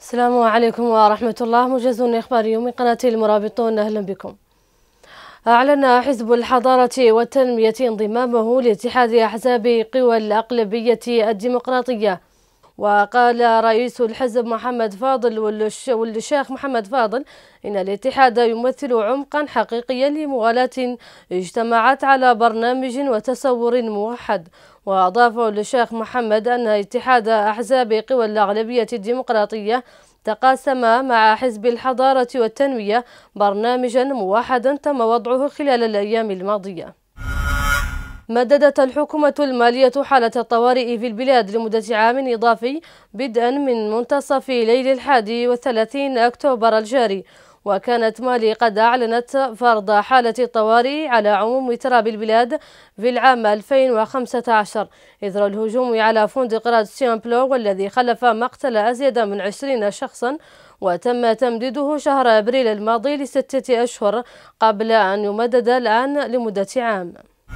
السلام عليكم ورحمة الله. موجز إخباري من قناة المرابطون، أهلا بكم. أعلن حزب الحضارة والتنمية انضمامه لاتحاد أحزاب قوى الأغلبية الديمقراطية. وقال رئيس الحزب محمد فاضل والشيخ محمد فاضل إن الاتحاد يمثل عمقا حقيقيا لمغالاة اجتمعت على برنامج وتصور موحد. وأضاف الشيخ محمد أن اتحاد أحزاب قوى الأغلبية الديمقراطية تقاسم مع حزب الحضارة والتنمية برنامجا موحدا تم وضعه خلال الأيام الماضية. مددت الحكومة المالية حالة الطوارئ في البلاد لمدة عام إضافي بدءا من منتصف ليل 31 أكتوبر الجاري. وكانت مالي قد أعلنت فرض حالة الطوارئ على عموم تراب البلاد في العام 2015 إثر الهجوم على فندق رادسيون بلو والذي خلف مقتل أزيد من 20 شخصا، وتم تمديده شهر أبريل الماضي ل6 أشهر قبل أن يمدد الآن لمدة عام.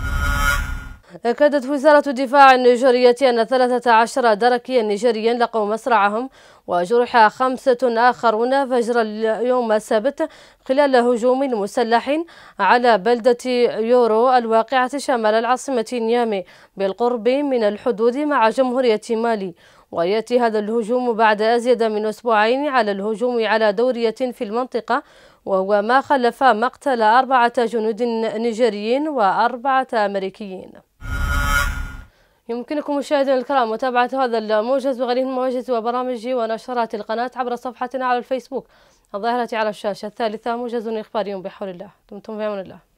أكدت وزارة الدفاع النيجيرية أن 13 دركيا نيجيريا لقوا مصرعهم، وجرح 5 آخرون فجر اليوم السبت خلال هجوم مسلح على بلدة يورو الواقعة شمال العاصمة نيامي بالقرب من الحدود مع جمهورية مالي. ويأتي هذا الهجوم بعد أزيد من أسبوعين على الهجوم على دورية في المنطقة، وهو ما خلف مقتل 4 جنود نيجيريين و4 أمريكيين. يمكنكم مشاهدينا الكرام متابعة هذا الموجز وغيره من المواجز وبرامج ونشرات القناة عبر صفحتنا على الفيسبوك الظاهرة على الشاشة الثالثة. موجز إخباري بحول الله. دمتم في أمان الله.